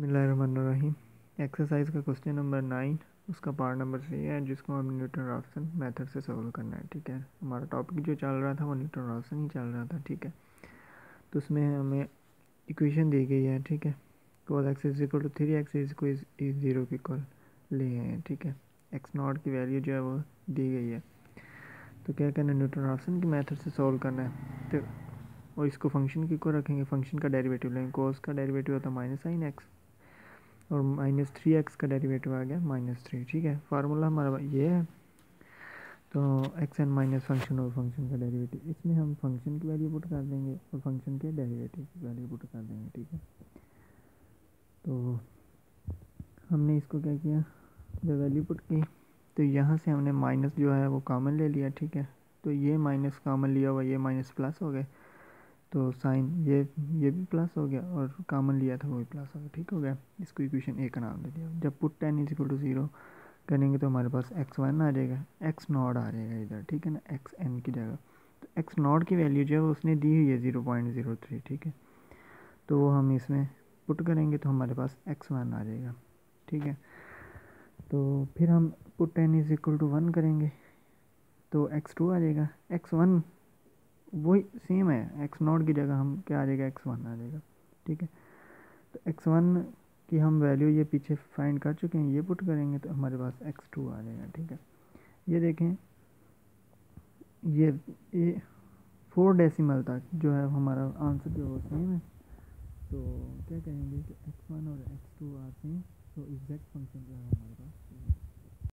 बिस्मिल्लाहिर्रहमानिर्रहीम। एक्सरसाइज का question number 9, उसका पार्ट नंबर 3 है, जिसको हमें न्यूटन राफसन मेथड से सॉल्व करना है। ठीक है, हमारा टॉपिक जो चल रहा था वो न्यूटन राफसन ही चल रहा था। ठीक है, तो उसमें हमें इक्वेशन दी गई है। ठीक है, cos x is equal to 3x is zero के इक्वल ले हैं। ठीक है, एक्स नॉट की वैल्यू जो है वो दी गई है। तो क्या करना है, न्यूटन राफसन की मेथड से सॉल्व करना है। तो और इसको फंक्शन की को रखेंगे, फंक्शन का डेरिवेटिव लेंगे। कोस का डेरिवेटिव होता है माइनस साइन एक्स, और -3x का डेरिवेटिव आ गया -3। ठीक है, फार्मूला हमारा ये है। तो एक्स एन माइनस फंक्शन और फंक्शन का डेरिवेटिव, इसमें हम फंक्शन की वैल्यू पुट कर देंगे और फंक्शन के डेरिवेटिव की वैल्यू पुट कर देंगे। ठीक है, तो हमने इसको क्या किया, जब वैल्यू पुट की तो यहाँ से हमने माइनस जो है वो कॉमन ले लिया। ठीक है, तो ये माइनस कॉमन लिया हुआ, ये माइनस प्लस हो गए, तो साइन ये भी प्लस हो गया, और कॉमन लिया था वो भी प्लस हो गया। ठीक हो गया, इसको इक्वेशन ए का नाम दे दिया। जब put ten is equal to 0 करेंगे तो हमारे पास x1 आ जाएगा, x नॉट आ जाएगा इधर। ठीक है ना, एक्स एन की जगह। तो एक्स नॉट की वैल्यू जो है वो उसने दी हुई है 0.03। ठीक है, तो वो हम इसमें पुट करेंगे तो हमारे पास x1 आ जाएगा। ठीक है, तो फिर हम put ten is equal to 1 करेंगे तो x2 आ जाएगा। x1 वही सेम है, एक्स नॉट की जगह हम क्या आ जाएगा, x1 आ जाएगा। ठीक है, तो x1 की हम वैल्यू ये पीछे फाइंड कर चुके हैं, ये पुट करेंगे तो हमारे पास x2 आ जाएगा। ठीक है, ये देखें, ये 4 डेसिमल तक जो है हमारा आंसर जो है सेम है। तो क्या कहेंगे कि x1 और x2 आर सेम, तो एग्जैक्ट फंक्शन जो है हमारे पास